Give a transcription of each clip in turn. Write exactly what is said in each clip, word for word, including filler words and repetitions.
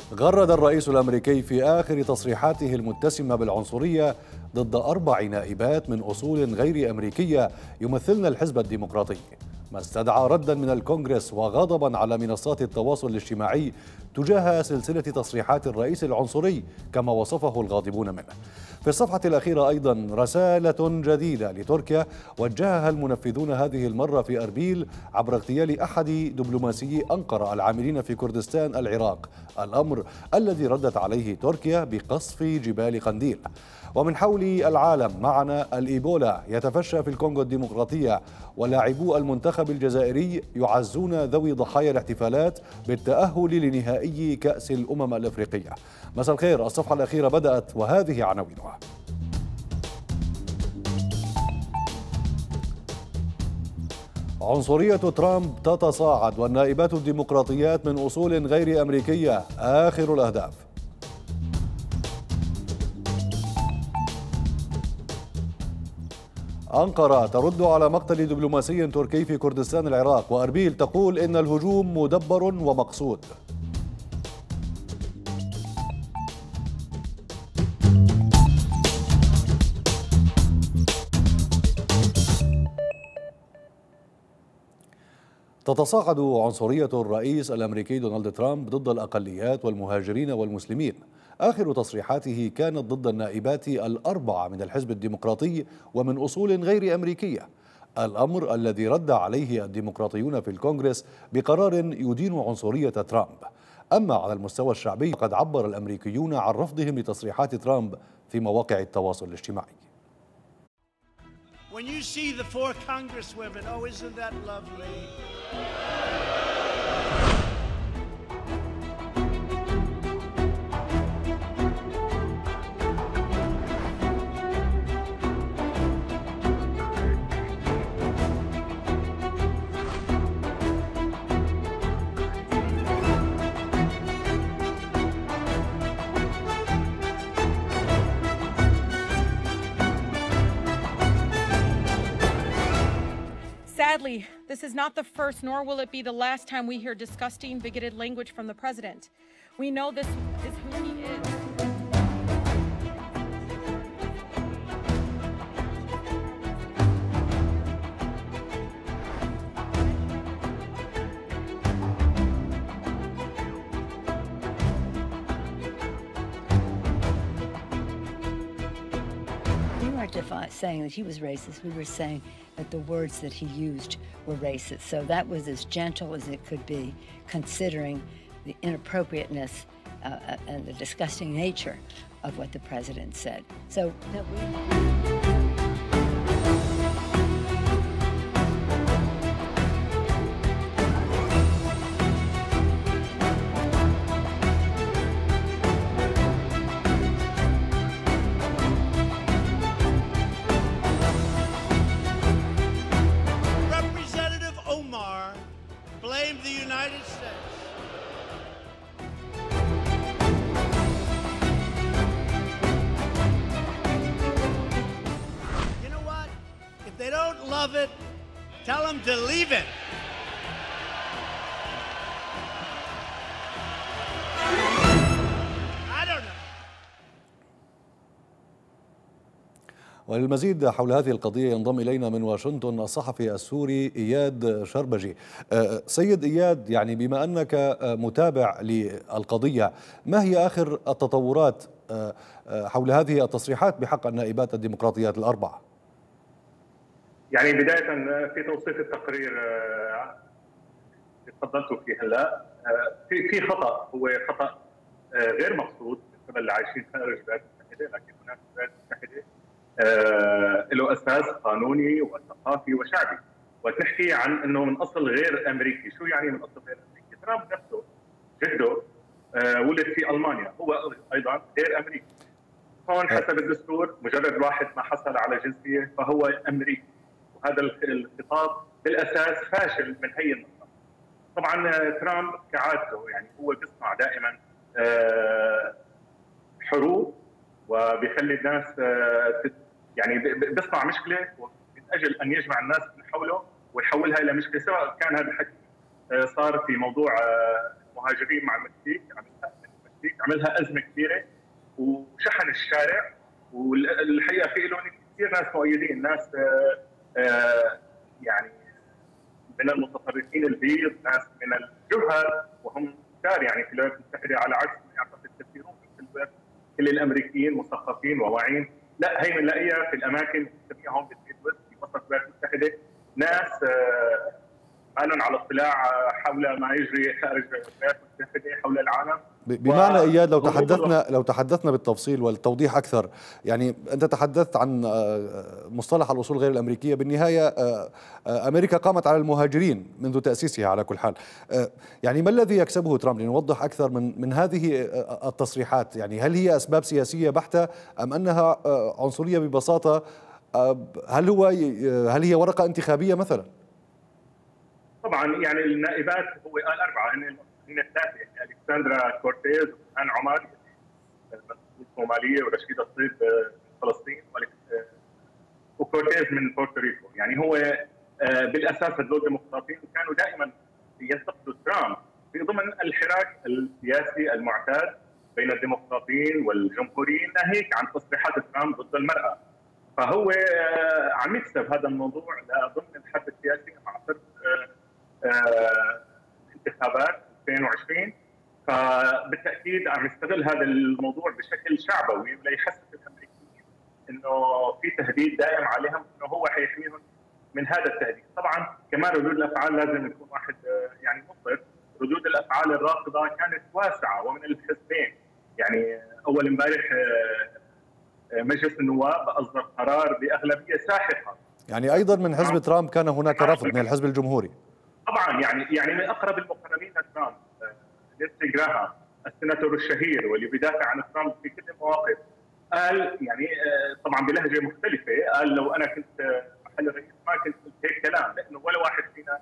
غرد الرئيس الأمريكي في آخر تصريحاته المتسمة بالعنصرية ضد أربع نائبات من أصول غير أمريكية يمثلن الحزب الديمقراطي، ما استدعى ردا من الكونغرس وغضبا على منصات التواصل الاجتماعي تجاه سلسلة تصريحات الرئيس العنصري كما وصفه الغاضبون منه. في الصفحة الأخيرة أيضا رسالة جديدة لتركيا وجهها المنفذون هذه المرة في أربيل عبر اغتيال أحد دبلوماسيي أنقرة العاملين في كردستان العراق، الأمر الذي ردت عليه تركيا بقصف جبال قنديل. ومن حول العالم معنا الإيبولا يتفشى في الكونغو الديمقراطية، ولاعبو المنتخب الجزائري يعزون ذوي ضحايا الاحتفالات بالتأهل لنهائي كأس الأمم الأفريقية. مساء الخير، الصفحة الأخيرة بدأت وهذه عناوينها. عنصرية ترامب تتصاعد والنائبات الديمقراطيات من أصول غير أمريكية آخر الأهداف. أنقرة ترد على مقتل دبلوماسي تركي في كردستان العراق، وأربيل تقول إن الهجوم مدبر ومقصود. تتصاعد عنصرية الرئيس الأمريكي دونالد ترامب ضد الأقليات والمهاجرين والمسلمين. آخر تصريحاته كانت ضد النائبات الأربعة من الحزب الديمقراطي ومن أصول غير أمريكية، الأمر الذي رد عليه الديمقراطيون في الكونغرس بقرار يدين عنصرية ترامب. أما على المستوى الشعبي فقد عبر الأمريكيون عن رفضهم لتصريحات ترامب في مواقع التواصل الاجتماعي. When you see the four congresswomen, oh, isn't that lovely? Sadly, this is not the first, nor will it be the last time we hear disgusting, bigoted language from the president. We know this is who he is. We weren't defi- saying that he was racist. We were saying that the words that he used were racist. So that was as gentle as it could be, considering the inappropriateness uh, and the disgusting nature of what the president said. So that we... Blame the United States. You know what? If they don't love it, tell them to leave it. I don't know. وللمزيد حول هذه القضية ينضم إلينا من واشنطن الصحفي السوري إياد شربجي. سيد إياد، يعني بما أنك متابع للقضية، ما هي آخر التطورات حول هذه التصريحات بحق النائبات الديمقراطيات الأربعة؟ يعني بداية في توصيف التقرير اللي تفضلتوا فيه هلا، في في خطأ، هو خطأ غير مقصود بالنسبة اللي عايشين خارج الولايات المتحدة، لكن هناك في الولايات المتحدة آه له اساس قانوني وثقافي وشعبي. وتحكي عن انه من اصل غير امريكي، شو يعني من اصل غير امريكي؟ ترامب نفسه جده آه ولد في المانيا، هو ايضا غير امريكي. هون حسب الدستور مجرد واحد ما حصل على جنسيه فهو امريكي، وهذا الخطاب بالاساس فاشل من هي النقطه. طبعا ترامب كعادته يعني هو بيصنع دائما آه حروب، وبيخلي الناس آه يعني بيصنع مشكله من اجل ان يجمع الناس من حوله ويحولها الى مشكله، سواء كان هذا الحكي صار في موضوع المهاجرين مع المكسيك، عن المكسيك عملها ازمه كبيره وشحن الشارع. والحقيقه في له كثير ناس مؤيدين، ناس آآ آآ يعني من المتطرفين البيض، ناس من الجهل وهم كثار يعني في الولايات المتحده، على عكس ما يعتقد كثيرون في الولايات. كل الامريكيين مثقفين وواعيين. لا، هي بنلاقيها في الاماكن بنسميها هون بالميد ويست في وسط الولايات المتحده، ناس ما لهم على اطلاع حول ما يجري خارج الولايات المتحده حول العالم. بمعنى اياد، لو تحدثنا لو تحدثنا بالتفصيل والتوضيح اكثر، يعني انت تحدثت عن مصطلح الاصول غير الامريكيه، بالنهايه امريكا قامت على المهاجرين منذ تاسيسها على كل حال. يعني ما الذي يكسبه ترامب؟ لنوضح اكثر من من هذه التصريحات، يعني هل هي اسباب سياسيه بحته ام انها عنصريه ببساطه؟ هل هو هل هي ورقه انتخابيه مثلا؟ طبعا يعني النائبات هو قال اربعه، هن هن الثلاثه، يعني الكسندرا كورتيز وان عمر الصوماليه ورشيده الصيد من فلسطين وكورتيز من بورتوريكو. يعني هو بالاساس هذول الديمقراطيين كانوا دائما ينتقدوا ترامب في ضمن الحراك السياسي المعتاد بين الديمقراطيين والجمهوريين، ناهيك عن تصريحات ترامب ضد المراه. فهو عم يكسب هذا الموضوع ضمن الحرب السياسي مع صرف انتخابات ألفين وعشرين. فبالتاكيد عم يستغل هذا الموضوع بشكل شعبوي ليحسس الامريكيين انه في تهديد دائم عليهم، انه هو حيحميهم من هذا التهديد. طبعا كمان ردود الافعال لازم يكون واحد يعني مصر. ردود الافعال الرافضه كانت واسعه ومن الحزبين. يعني اول امبارح مجلس النواب اصدر قرار باغلبيه ساحقه. يعني ايضا من حزب ترامب كان هناك رفض من الحزب الجمهوري. طبعا يعني يعني من اقرب المقربين لترامب لينسي جراهام السيناتور الشهير واللي بيدافع عن ترامب في كل المواقف، قال يعني طبعا بلهجه مختلفه، قال لو انا كنت محل الرئيس ما كنت قلت هيك كلام، لانه ولا واحد فينا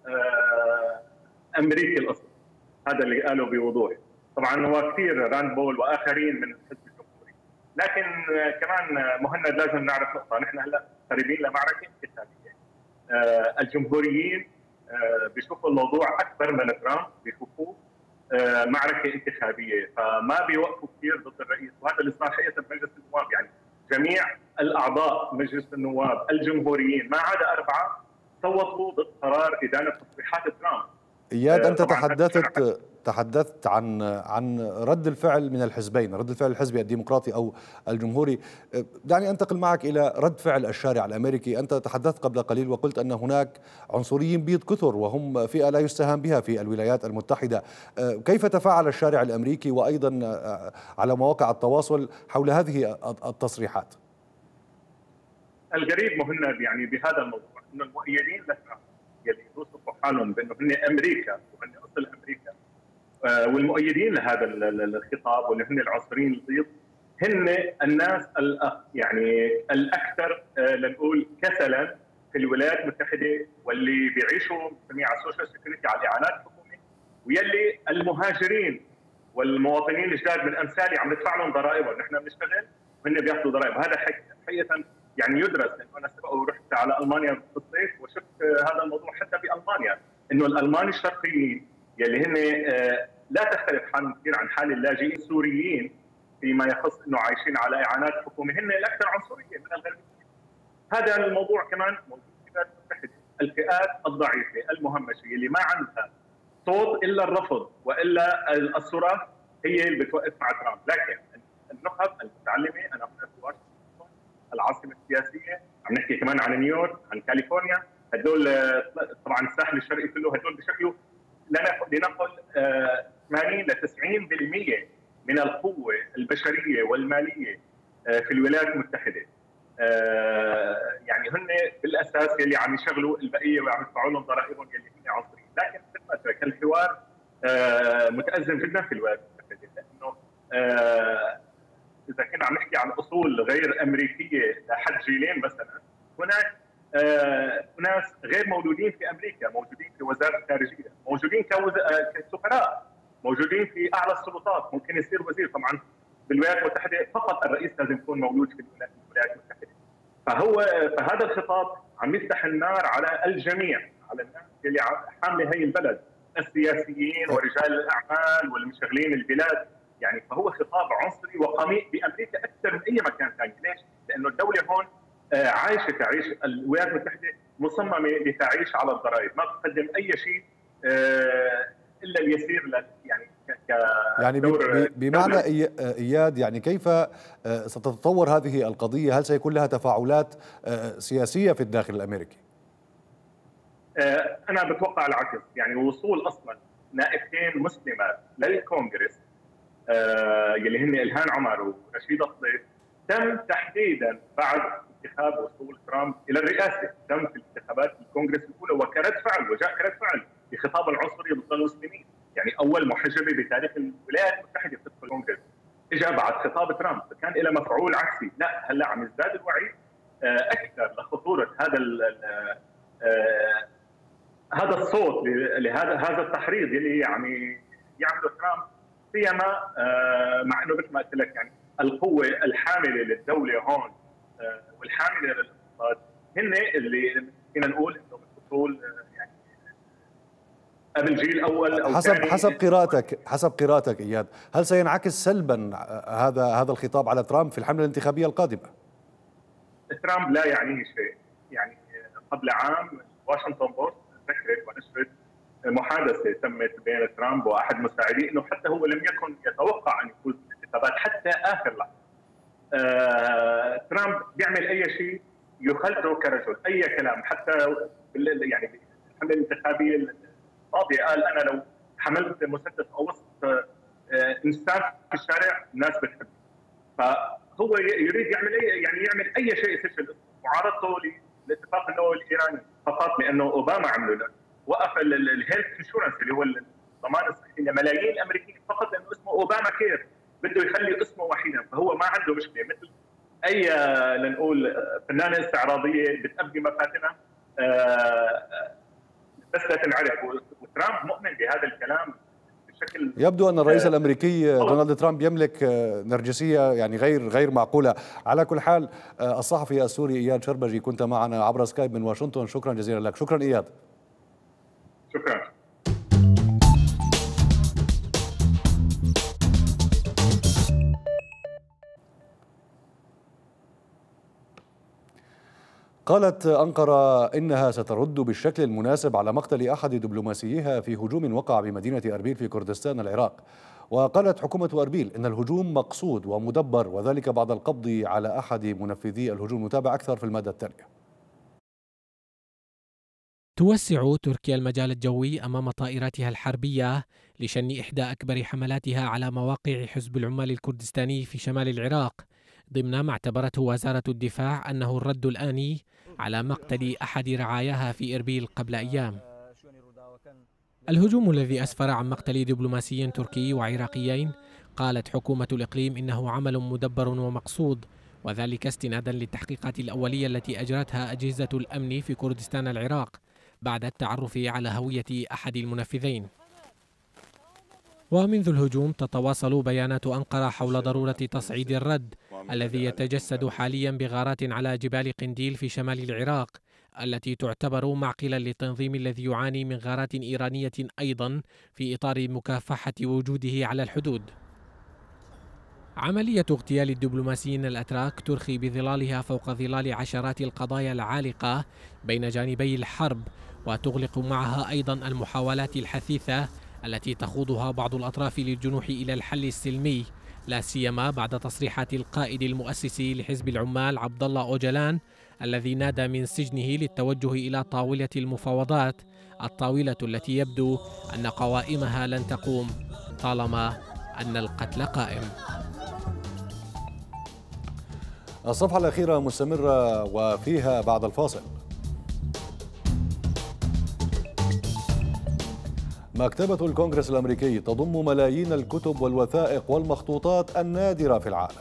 امريكي الاصل. هذا اللي قاله بوضوح. طبعا هو كثير راند بول واخرين من الحزب الجمهوري. لكن كمان مهند لازم نعرف نقطه، نحن هلا قريبين لمعركه انتخابيه. الجمهوريين بيشوفوا الموضوع اكبر من ترامب، بيشوفوه معركه انتخابيه، فما بيوقفوا كثير ضد الرئيس. وهذا اللي صار حقيقه بمجلس النواب، يعني جميع الاعضاء مجلس النواب الجمهوريين ما عدا اربعه صوتوا ضد قرار ادانه تصريحات ترامب. اياد، انت تحدثت تحدثت عن عن رد الفعل من الحزبين، رد الفعل الحزبي الديمقراطي او الجمهوري. دعني انتقل معك الى رد فعل الشارع الامريكي. انت تحدثت قبل قليل وقلت ان هناك عنصريين بيض كثر وهم فئه لا يستهان بها في الولايات المتحده. كيف تفاعل الشارع الامريكي وايضا على مواقع التواصل حول هذه التصريحات؟ الغريب مهند يعني بهذا الموضوع انه المؤيدين لترامب يلي يوصفوا حالهم بانه هن امريكا وهن اصل امريكا، والمؤيدين لهذا الخطاب واللي هن العنصريين البيض، هن الناس يعني الاكثر لنقول كسلا في الولايات المتحده، واللي بيعيشوا بنسميه على السوشيال سيكيورتي على الاعانات الحكوميه، ويلي المهاجرين والمواطنين الجداد من امثالي عم ندفع لهم ضرائبهم. نحن بنشتغل وهن بياخذوا ضرائب. هذا حقيقه يعني يدرس، لانه انا سبق ورحت على المانيا في الصيف وشفت هذا الموضوع حتى بالمانيا، انه الالمان الشرقيين يلي هن لا تختلف حالهم كثير عن حال اللاجئين السوريين فيما يخص انه عايشين على اعانات حكوميه، هن الاكثر عنصريه من الغربيين. هذا الموضوع كمان موجود في الولايات المتحده. الفئات الضعيفه المهمشه اللي ما عندها صوت الا الرفض والا الصراخ هي اللي بتوقف مع ترامب. لكن النخب المتعلمه، انا هنا في واشنطن العاصمه السياسيه، عم نحكي كمان عن نيويورك، عن كاليفورنيا، هدول طبعا الساحل الشرقي كله، هدول بشكلوا لنقل ثمانين إلى تسعين بالمئة من القوه البشريه والماليه في الولايات المتحده. يعني هن بالاساس يلي عم يشغلوا البقيه وعم يدفعوا لهم ضرائبهم يلي هن عنصريين. لكن بالمترك الحوار متازم جدا في الولايات المتحده، لانه اذا كنا عم نحكي عن اصول غير امريكيه لحد جيلين مثلا، هناك ناس غير مولودين في امريكا موجودين في وزاره الخارجيه، موجودين كسفراء، موجودين في اعلى السلطات، ممكن يصير وزير. طبعا بالولايات المتحده فقط الرئيس لازم يكون موجود في الولايات المتحده. فهو فهذا الخطاب عم يفتح النار على الجميع، على الناس اللي حامله هي البلد، السياسيين ورجال الاعمال والمشغلين البلاد، يعني فهو خطاب عنصري وقميء بامريكا اكثر من اي مكان ثاني. ليش؟ لانه الدوله هون عايشه تعيش، الولايات المتحده مصممه لتعيش على الضرائب، ما بتقدم اي شيء الا اليسير يعني ك يعني بمعنى اياد، يعني كيف ستتطور هذه القضيه؟ هل سيكون لها تفاعلات سياسيه في الداخل الامريكي؟ انا بتوقع العكس، يعني وصول اصلا نائبتين مسلمات للكونغرس يلي هن إلهان عمر ورشيدة صليب تم تحديدا بعد انتخاب وصول ترامب الى الرئاسه، تم في انتخابات الكونغرس الاولى وكرد فعل، وجاء كرد فعل بخطاب العنصري ضد المسلمين، يعني اول محجبه بتاريخ الولايات المتحده تدخل الكونغرس اجى بعد خطاب ترامب، فكان له مفعول عكسي. لا هلا عم يزداد الوعي اكثر لخطوره هذا هذا الصوت لهذا هذا التحريض اللي عم يعمله ترامب، سيما مع انه مثل ما قلت لك يعني القوه الحامله للدوله هون والحامله للاقتصاد هن اللي فينا نقول انه بالفصول يعني قبل جيل اول او حسب ثاني. حسب قراءتك حسب قراءتك اياد، هل سينعكس سلبا هذا هذا الخطاب على ترامب في الحمله الانتخابيه القادمه؟ ترامب لا يعنيه شيء، يعني قبل عام واشنطن بوست ذكرت ونشرت محادثه تمت بين ترامب واحد مساعديه انه حتى هو لم يكن يتوقع ان يفوز بالانتخابات حتى اخر لحظه. آه، ترامب بيعمل اي شيء يخلده كرجل، اي كلام حتى يعني الحمله الانتخابيه الماضيه قال انا لو حملت مسدس او وسط آه انسان في الشارع الناس بتحبني. فهو يريد يعمل اي يعني يعمل اي شيء يسجل معارضته للاتفاق النووي الايراني فقط لانه اوباما عمله له. وقف الهيلث انشورنس اللي هو الضمان الصحي لملايين الامريكيين فقط لانه اسمه اوباما كير، بده يخلي اسمه وحيدا، فهو ما عنده مشكله مثل اي لنقول فنانه استعراضيه بتأبي مفاتنها بس لا تنعرف. وترامب مؤمن بهذا الكلام بشكل يبدو ان الرئيس الامريكي دونالد ترامب يملك نرجسيه يعني غير غير معقوله. على كل حال الصحفي السوري اياد شربجي كنت معنا عبر سكايب من واشنطن، شكرا جزيلا لك. شكرا اياد. شكرا. قالت أنقرة إنها سترد بالشكل المناسب على مقتل أحد دبلوماسييها في هجوم وقع بمدينة أربيل في كردستان العراق. وقالت حكومة أربيل إن الهجوم مقصود ومدبر، وذلك بعد القبض على أحد منفذي الهجوم. نتابع أكثر في المادة التالية. توسع تركيا المجال الجوي أمام طائراتها الحربية لشن إحدى أكبر حملاتها على مواقع حزب العمال الكردستاني في شمال العراق، ضمن ما اعتبرته وزارة الدفاع أنه الرد الآني على مقتل أحد رعاياها في إربيل قبل أيام. الهجوم الذي أسفر عن مقتل دبلوماسي تركي وعراقيين قالت حكومة الإقليم إنه عمل مدبر ومقصود، وذلك استنادا للتحقيقات الأولية التي أجرتها أجهزة الأمن في كردستان العراق بعد التعرف على هوية أحد المنفذين. ومنذ الهجوم تتواصل بيانات أنقرة حول ضرورة تصعيد الرد الذي يتجسد حاليا بغارات على جبال قنديل في شمال العراق، التي تعتبر معقلا للتنظيم الذي يعاني من غارات إيرانية أيضا في إطار مكافحة وجوده على الحدود. عملية اغتيال الدبلوماسيين الأتراك ترخي بظلالها فوق ظلال عشرات القضايا العالقة بين جانبي الحرب، وتغلق معها أيضا المحاولات الحثيثة التي تخوضها بعض الأطراف للجنوح إلى الحل السلمي، لا سيما بعد تصريحات القائد المؤسسي لحزب العمال عبد الله أوجلان الذي نادى من سجنه للتوجه إلى طاولة المفاوضات، الطاولة التي يبدو أن قوائمها لن تقوم طالما أن القتل قائم. الصفحة الأخيرة مستمرة وفيها بعد الفاصل. مكتبة الكونغرس الأمريكي تضم ملايين الكتب والوثائق والمخطوطات النادرة في العالم.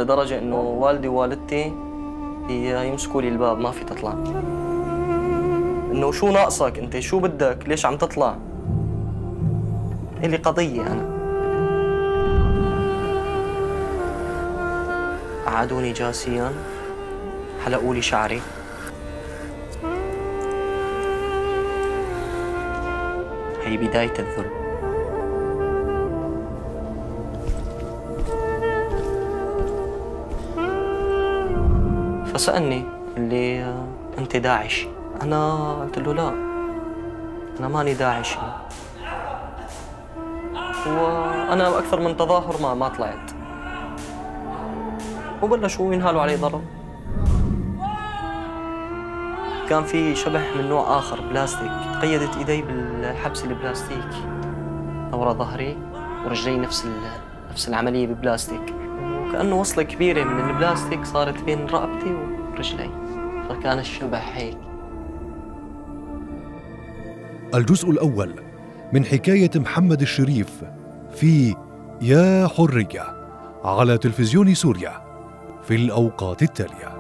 لدرجة إنه والدي ووالدتي يمسكوا لي الباب ما في تطلع. إنه شو ناقصك أنت؟ شو بدك؟ ليش عم تطلع؟ إلي قضية أنا. قعدوني جاسيا، حلقوا لي شعري، هي بداية الذل. فسألني اللي أنت داعش؟ أنا قلت له لا، أنا ماني داعشي، وأنا أكثر من تظاهر ما ما طلعت. وبلشوا ينهالوا علي ضرب. كان في شبح من نوع آخر بلاستيك، قيدت إيدي بالحبس البلاستيكي ورا ظهري، ورجلي نفس نفس العملية ببلاستيك، وكأنه وصلة كبيرة من البلاستيك صارت بين رقبتي ورجلي، فكان الشبح هيك. الجزء الأول من حكاية محمد الشريف في يا حرية على تلفزيون سوريا في الأوقات التالية.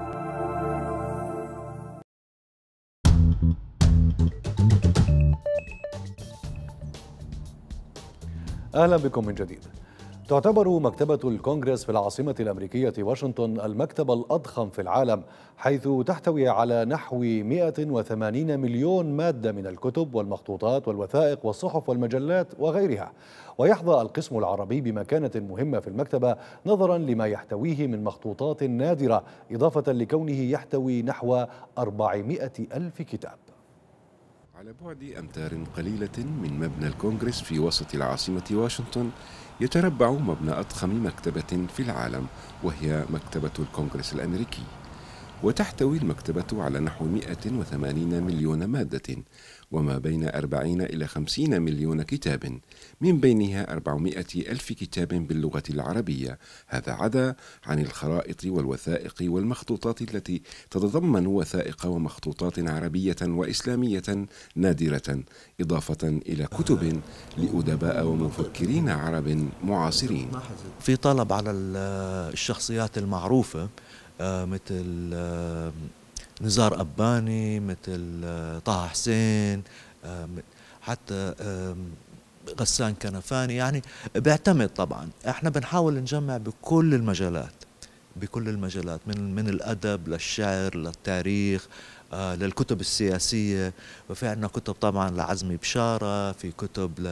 أهلا بكم من جديد. تعتبر مكتبة الكونغرس في العاصمة الأمريكية واشنطن المكتب الأضخم في العالم، حيث تحتوي على نحو مئة وثمانين مليون مادة من الكتب والمخطوطات والوثائق والصحف والمجلات وغيرها. ويحظى القسم العربي بمكانة مهمة في المكتبة نظرا لما يحتويه من مخطوطات نادرة، إضافة لكونه يحتوي نحو أربعمئة ألف كتاب. على بعد أمتار قليلة من مبنى الكونغرس في وسط العاصمة واشنطن يتربع مبنى أضخم مكتبة في العالم، وهي مكتبة الكونغرس الأمريكي. وتحتوي المكتبة على نحو مئة وثمانين مليون مادة، وما بين أربعين إلى خمسين مليون كتاب، من بينها أربعمئة ألف كتاب باللغة العربية. هذا عدا عن الخرائط والوثائق والمخطوطات التي تتضمن وثائق ومخطوطات عربية وإسلامية نادرة، إضافة إلى كتب لأدباء ومفكرين عرب معاصرين. في طلب على الشخصيات المعروفة مثل نزار أباني، مثل طه حسين، حتى غسان كنفاني، يعني بيعتمد. طبعا احنا بنحاول نجمع بكل المجالات، بكل المجالات من من الأدب للشعر للتاريخ للكتب السياسية. وفي عندنا كتب طبعا لعزمي بشارة، في كتب ل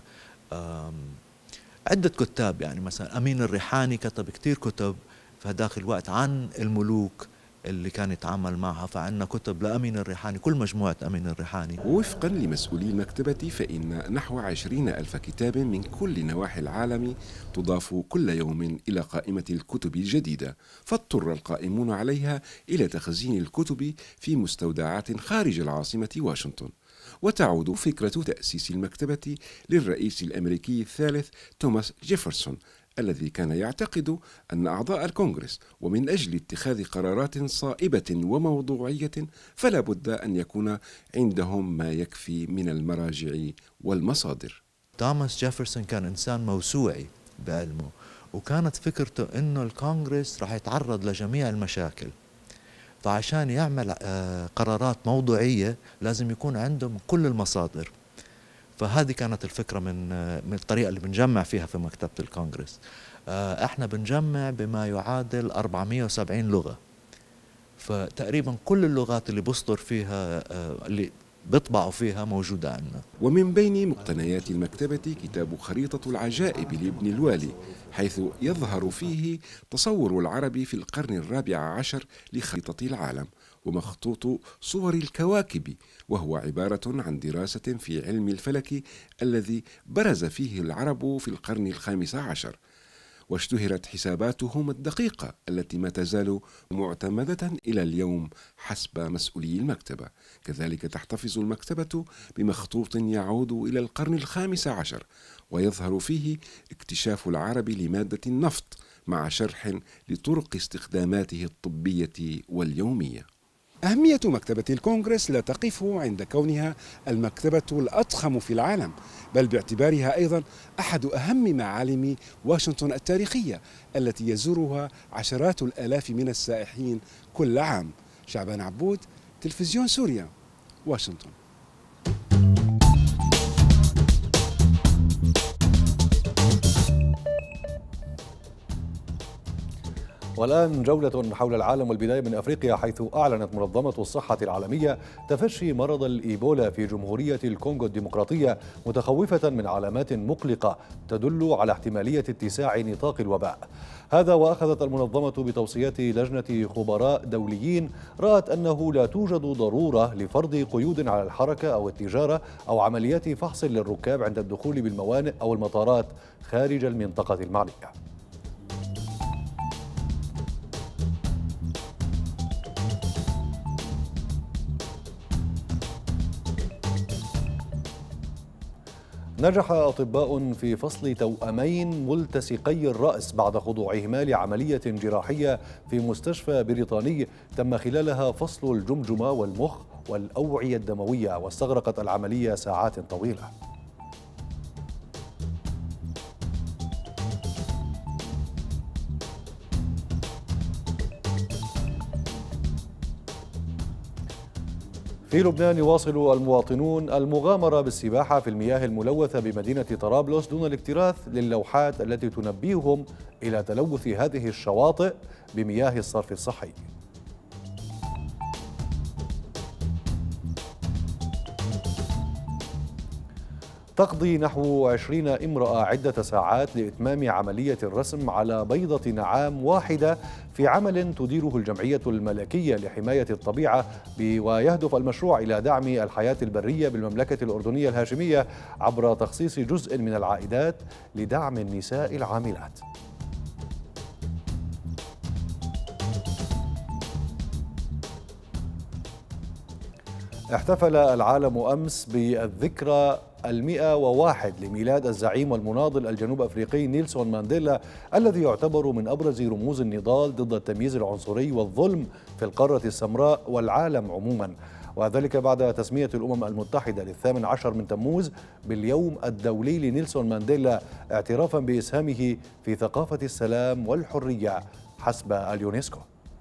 عدة كتاب، يعني مثلا أمين الريحاني كتب كتير كتب في هذاك الوقت عن الملوك اللي كان يتعامل معها، فعندنا كتب لأمين الريحاني، كل مجموعة أمين الريحاني. ووفقا لمسؤولي المكتبة فإن نحو عشرين ألف كتاب من كل نواحي العالم تضاف كل يوم إلى قائمة الكتب الجديدة، فاضطر القائمون عليها إلى تخزين الكتب في مستودعات خارج العاصمة واشنطن. وتعود فكرة تأسيس المكتبة للرئيس الأمريكي الثالث توماس جيفرسون، الذي كان يعتقد أن أعضاء الكونغرس ومن أجل اتخاذ قرارات صائبة وموضوعية فلا بد أن يكون عندهم ما يكفي من المراجع والمصادر. توماس جيفرسون كان إنسان موسوعي بعلمه، وكانت فكرته أنه الكونغرس راح يتعرض لجميع المشاكل، فعشان يعمل قرارات موضوعية لازم يكون عندهم كل المصادر. فهذه كانت الفكرة من من الطريقة اللي بنجمع فيها في مكتبة الكونغرس. احنا بنجمع بما يعادل أربعمئة وسبعين لغة، فتقريبا كل اللغات اللي بصدر فيها اللي بيطبعوا فيها موجودة عندنا. ومن بين مقتنيات المكتبة كتاب خريطة العجائب لابن الوالي، حيث يظهر فيه تصور العرب في القرن الرابع عشر لخريطة العالم ومخطوط صور الكواكب، وهو عبارة عن دراسة في علم الفلك الذي برز فيه العرب في القرن الخامس عشر، واشتهرت حساباتهم الدقيقة التي ما تزال معتمدة إلى اليوم حسب مسؤولي المكتبة. كذلك تحتفظ المكتبة بمخطوط يعود إلى القرن الخامس عشر، ويظهر فيه اكتشاف العرب لمادة النفط مع شرح لطرق استخداماته الطبية واليومية. أهمية مكتبة الكونغرس لا تقف عند كونها المكتبة الأضخم في العالم، بل باعتبارها أيضا أحد أهم معالم واشنطن التاريخية التي يزورها عشرات الآلاف من السائحين كل عام. شعبان عبود، تلفزيون سوريا، واشنطن. والآن جولة حول العالم، والبداية من أفريقيا، حيث أعلنت منظمة الصحة العالمية تفشي مرض الإيبولا في جمهورية الكونغو الديمقراطية، متخوفة من علامات مقلقة تدل على احتمالية اتساع نطاق الوباء. هذا وأخذت المنظمة بتوصيات لجنة خبراء دوليين رأت أنه لا توجد ضرورة لفرض قيود على الحركة أو التجارة أو عمليات فحص للركاب عند الدخول بالموانئ أو المطارات خارج المنطقة المعنية. نجح أطباء في فصل توأمين ملتصقي الرأس بعد خضوعهما لعملية جراحية في مستشفى بريطاني تم خلالها فصل الجمجمة والمخ والأوعية الدموية، واستغرقت العملية ساعات طويلة. في لبنان يواصل المواطنون المغامرة بالسباحة في المياه الملوثة بمدينة طرابلس دون الاكتراث للوحات التي تنبههم إلى تلوث هذه الشواطئ بمياه الصرف الصحي. تقضي نحو عشرين امرأة عدة ساعات لإتمام عملية الرسم على بيضة نعام واحدة في عمل تديره الجمعية الملكية لحماية الطبيعة، ويهدف المشروع إلى دعم الحياة البرية بالمملكة الأردنية الهاشمية عبر تخصيص جزء من العائدات لدعم النساء العاملات. احتفل العالم أمس بالذكرى المئة وواحد لميلاد الزعيم والمناضل الجنوب أفريقي نيلسون مانديلا، الذي يعتبر من أبرز رموز النضال ضد التمييز العنصري والظلم في القارة السمراء والعالم عموما، وذلك بعد تسمية الأمم المتحدة للثامن عشر من تموز باليوم الدولي لنيلسون مانديلا، اعترافا بإسهامه في ثقافة السلام والحرية حسب اليونسكو.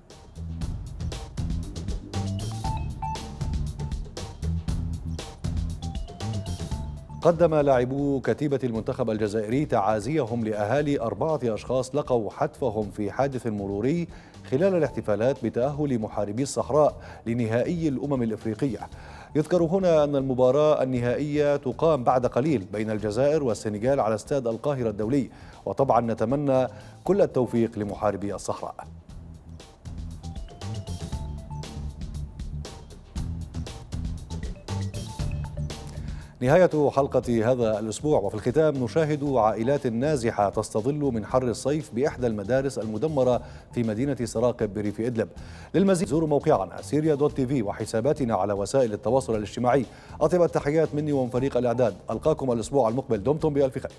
قدم لاعبو كتيبة المنتخب الجزائري تعازيهم لأهالي أربعة أشخاص لقوا حتفهم في حادث مروري خلال الاحتفالات بتأهل محاربي الصحراء لنهائي الأمم الإفريقية. يذكر هنا أن المباراة النهائية تقام بعد قليل بين الجزائر والسنغال على استاد القاهرة الدولي، وطبعا نتمنى كل التوفيق لمحاربي الصحراء. نهاية حلقة هذا الأسبوع، وفي الختام نشاهد عائلات نازحة تستظل من حر الصيف بإحدى المدارس المدمرة في مدينة سراقب بريف إدلب. للمزيد زوروا موقعنا سيريا دوت تي في وحساباتنا على وسائل التواصل الاجتماعي. أطيب التحيات مني ومن فريق الإعداد، ألقاكم الأسبوع المقبل، دمتم بألف خير.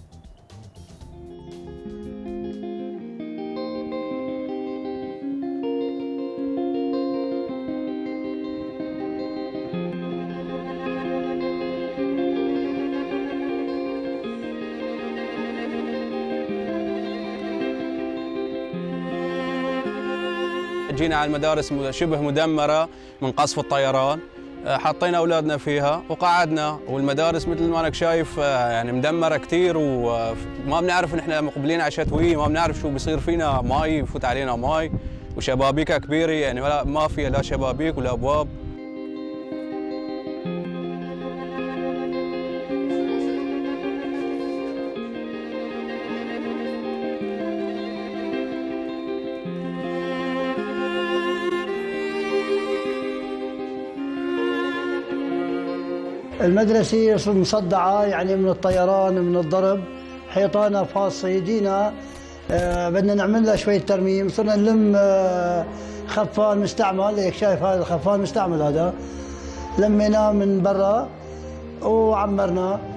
جينا على المدارس شبه مدمرة من قصف الطيران، حطينا أولادنا فيها وقعدنا، والمدارس مثل ما أنك شايف يعني مدمرة كثير، وما بنعرف نحن مقبلين على شتوية، ما بنعرف شو بيصير فينا، ماي يفوت علينا ماي، وشبابيكها كبيرة يعني ولا ما فيها لا شبابيك ولا أبواب. المدرسة مصدعة يعني من الطيران من الضرب، حيطانها فاصة، يجينا آه بدنا نعمل لها شوية ترميم، صرنا نلم آه خفان مستعمل، هيك شايف هذا الخفان مستعمل هذا، لميناه من برا وعمرناه.